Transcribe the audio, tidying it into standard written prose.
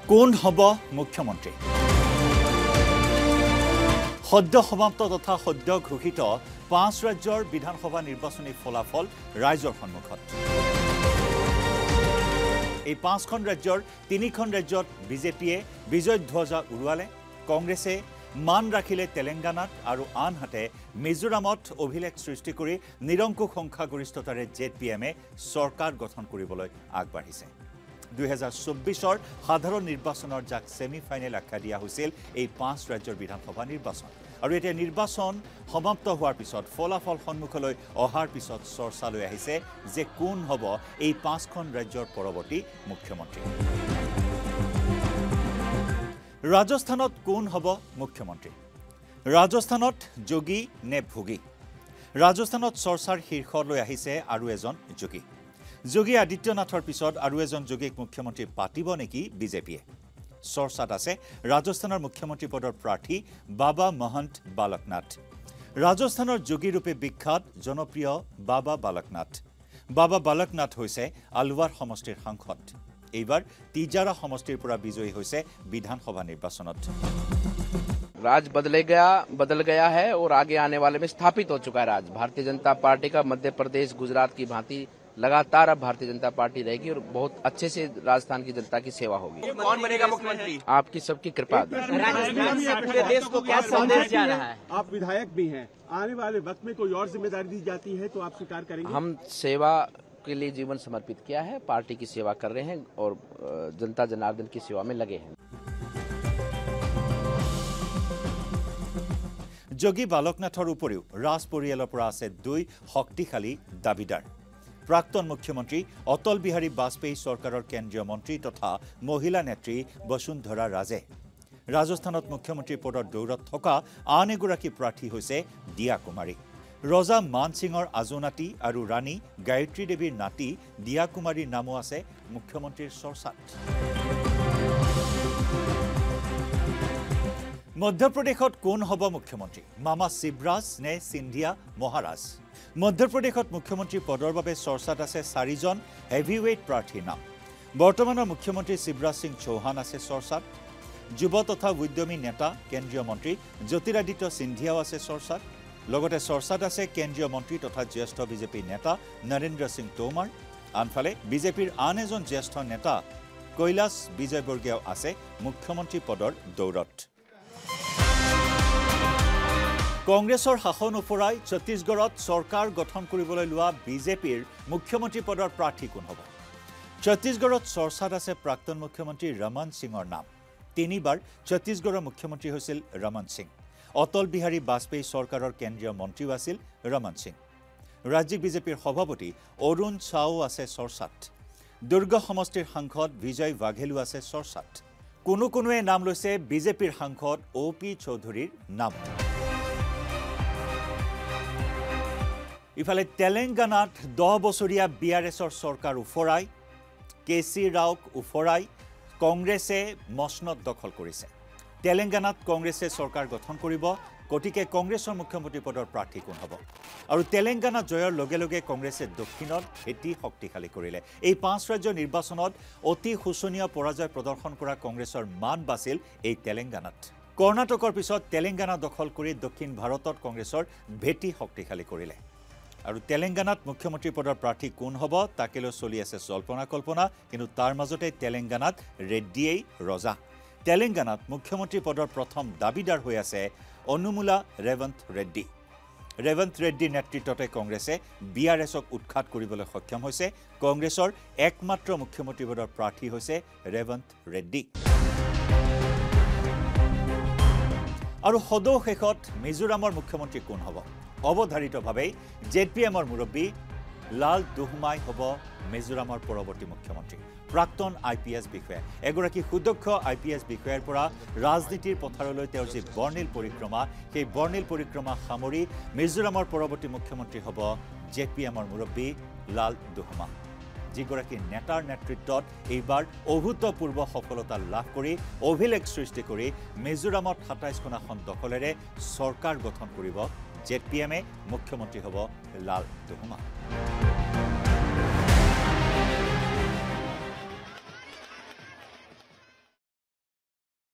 কোন হ'ব মুখ্যমন্ত্ৰী সদ্য সমাপ্ত তথা সদ্য ঘোষিত 5 ৰাজ্যৰ বিধানসভা নিৰ্বাচনী ফলাফল ৰাইজৰ সন্মুখত এই 5খন ৰাজ্যৰ 3খন ৰাজ্যত বিজেপিয়ে বিজয় ধ্বজা উৰুৱালে কংগ্ৰেছে মান ৰাখিলে তেলেংগানাত আৰু আনহাতে মিজোৰামত অভিলেখ সৃষ্টি কৰি নিৰংকুশ সংখ্যাগৰিষ্ঠতাৰে জেপিএমে চৰকাৰ গঠন কৰিবলৈ আগবাঢ়িছে 2024 সাধাৰণ নিৰ্বাচনৰ যাক সেমিফাইনেল আখ্যা দিয়া হৈছিল এই 5 ৰাজ্যৰ বিধানসভা নিৰ্বাচন আৰু এতিয়া নিৰ্বাচন সমাপ্ত হোৱাৰ পিছত ফলাফল সন্মুখলৈ অহাৰ পিছত চৰ্চালৈ আহিছে যে কোন হ'ব এই 5খন ৰাজ্যৰ পৰৱৰ্তী মুখ্যমন্ত্ৰী ৰাজস্থানত কোন হ'ব মুখ্যমন্ত্ৰী ৰাজস্থানত যোগী নে ভোগী ৰাজস্থানত চৰ্চাৰ শীৰ্ষলৈ আহিছে আৰু এজন যোগী যোগী আদিত্যনাথৰ পিছত আৰু এজন যোগীক মুখ্যমন্ত্ৰী পাতিব নেকি বিজেপিয়ে চৰ্চাত আছে ৰাজস্থানৰ মুখ্যমন্ত্ৰী পদৰ প্ৰাৰ্থী বাবা মহন্ত বালকনাথ ৰাজস্থানৰ যোগী ৰূপে বিখ্যাত জনপ্ৰিয় বাবা বালকনাথ হৈছে আলৱাৰ সমষ্টিৰ সাংসদ এইবাৰ তিজাৰা সমষ্টিৰ পৰা বিজয়ী হৈছে বিধানসভা নিৰ্বাচনত राज बदल गया है और आगे आने वाले में स्थापित हो चुका है राज भारतीय जनता पार्टी का मध्य प्रदेश गुजरात की भांति लगातार अब भारतीय जनता पार्टी रहेगी और बहुत अच्छे से राजस्थान की जनता की सेवा होगी कौन बनेगा मुख्यमंत्री आपकी सबकी कृपा पूरे देश को क्या संदेश जाना है आप विधायक भी हैं आने वाले वक्त में कोई और जिम्मेदारी दी जाती है तो आप स्वीकार करेंगे हम सेवा के लिए जीवन समर्पित किया है पार्टी की सेवा कर रहे हैं और जनता जनार्दन की सेवा में लगे हैं যোগী বালকনাথৰ উপৰিও ৰাজ পৰিয়ালৰ পৰা আছে দুই শক্তিশালী দাবীদাৰ প্ৰাক্তন মুখ্যমন্ত্ৰী অটল বিহাৰী বাজপেয়ী চৰকাৰৰ কেন্দ্ৰীয় মন্ত্ৰী তথা মহিলা নেত্ৰী বসুন্ধৰা ৰাজে ৰাজস্থানত মুখ্যমন্ত্ৰী পদৰ দৌৰত থকা আন এগৰাকী প্ৰাৰ্থী হৈছে দিয়া কুমাৰী ৰজা মান সিঙৰ আজোনাতি আৰু ৰাণী গায়ত্ৰী দেৱীৰ নাতি দিয়া কুমাৰীৰ নামো আছে মুখ্যমন্ত্ৰীৰ চৰ্চাত মধ্যপ্ৰদেশত কোন হ'ব মুখ্যমন্ত্ৰী মামা শিৱৰাজ নে সিন্ধিয়া মহাৰাজ মধ্যপ্ৰদেশত মুখ্যমন্ত্ৰী পদৰ বাবে চৰ্চাত আছে 4জন হেভিৱেইট প্ৰাৰ্থীৰ নাম বৰ্তমানৰ মুখ্যমন্ত্ৰী শিৱৰাজ সিং চৌহান আছে চৰ্চাত যুৱ তথা উদ্যমী নেতা কেন্দ্ৰীয় মন্ত্ৰী জ্যোতিৰাদিত্য সিন্ধিয়াও আছে চৰ্চাত লগতে চৰ্চাত আছে কেন্দ্ৰীয় মন্ত্ৰী তথা জ্যেষ্ঠ বিজেপি নেতা নৰেন্দ্ৰ সিং তোমাৰ আনফালে বিজেপিৰ আন এজন জ্যেষ্ঠ নেতা কৈলাশ বিজয়বৰ্গীয়াও আছে মুখ্যমন্ত্ৰী পদৰ দৌৰত কংগ্ৰেছৰ শাসন ওপৰাই ছত্তীশগড়ত চৰকাৰ গঠন কৰিবলৈ লোৱা বিজেপিৰ মুখ্যমন্ত্ৰী পদৰ প্ৰাৰ্থী কোন হ'ব ছত্তীশগড়ত চৰ্চাত আছে প্ৰাক্তন মুখ্যমন্ত্ৰী ৰমন সিঙৰ নাম তিনিবাৰ ছত্তীশগড়ৰ মুখ্যমন্ত্ৰী হৈছিল ৰমন সিং অটল বিহাৰী বাজপেয়ী চৰকাৰৰ কেন্দ্ৰীয় মন্ত্ৰীও আছিল ৰমন সিং ৰাজ্যিক বিজেপিৰ সভাপতি অৰুণ চাও আছে চৰ্চাত দুৰ্গ সমষ্টিৰ সাংসদ বিজয় বাঘেলু আছে চৰ্চাত কোনোৱে নাম লৈছে বিজেপিৰ সাংসদ অপি চৌধুৰীৰ নাম ইফালে তেলেংগানাত 10 বছৰীয়া বিআৰএছৰ চৰকাৰ উফৰাই কেসি ৰাওক উফৰাই কংগ্ৰেছে মসনদ দখল কৰিছে তেলেংগানাত কংগ্ৰেছে চৰকাৰ গঠন কৰিব গতিকে কংগ্ৰেছৰ মুখ্যমন্ত্ৰী পদৰ প্ৰাৰ্থী কোন হ'ব আৰু তেলেংগানা জয়ৰ লগে লগে কংগ্ৰেছে দক্ষিণত ভেটি শক্তিশালী কৰিলে এই 5 ৰাজ্যৰ নিৰ্বাচনত অতি শোচনীয় পৰাজয় প্ৰদৰ্শন কৰা কংগ্ৰেছৰ মান বাছিল এই তেলেংগানাত কৰ্ণাটকৰ পিছত তেলেংগানা দখল কৰি দক্ষিণ ভাৰতত কংগ্ৰেছৰ ভেটি শক্তিশালী কৰিলে আৰু তেলেংগানাত মুখ্যমন্ত্ৰী পদৰ প্ৰাৰ্থী কোন হ'ব তাকেলৈ চলি আছে জল্পনা কল্পনা কিন্তু তাৰ মাজতে তেলেংগানাত ৰেড্ডিয়েই ৰজা তেলেংগানাত মুখ্যমন্ত্ৰী পদৰ প্ৰথম দাবীদাৰ হৈ আছে অনুমুলা ৰেৱন্ত ৰেড্ডিৰ নেতৃত্বতে কংগ্ৰেছে বিআৰএছক উৎখাত কৰিবলৈ সক্ষম হৈছে কংগ্ৰেছৰ একমাত্ৰ মুখ্যমন্ত্ৰী পদৰ প্ৰাৰ্থী হৈছে ৰেৱন্ত ৰেড্ডি আৰু সদৌ শেষত মিজোৰামৰ মুখ্যমন্ত্ৰী কোন হ'ব অৱধাৰিতভাৱে জেপিএমৰ মুৰব্বী লাল দুহমাই হ'ব মিজোৰামৰ পৰৱৰ্তী মুখ্যমন্ত্ৰী প্ৰাক্তন আইপিএছ বিষয়া এগৰাকী সুদক্ষ আইপিএছ বিষয়াৰ পৰা ৰাজনীতিৰ পথাৰলৈ তেওঁৰ যি বৰ্ণিল পৰিক্ৰমা সেই বৰ্ণিল পৰিক্ৰমা সামৰি মিজোৰামৰ পৰৱৰ্তী মুখ্যমন্ত্ৰী হ'ব জেপিএমৰ মুৰব্বী লাল দুহমা যিগৰাকী নেতাৰ নেতৃত্বত এইবাৰ অভূতপূৰ্ব সফলতা লাভ কৰি অভিলেখ সৃষ্টি কৰি মিজোৰামত 27খন আসন দখলেৰে চৰকাৰ গঠন কৰিব জেপিএমে মুখ্যমন্ত্ৰী হ'ব লাল দুহমা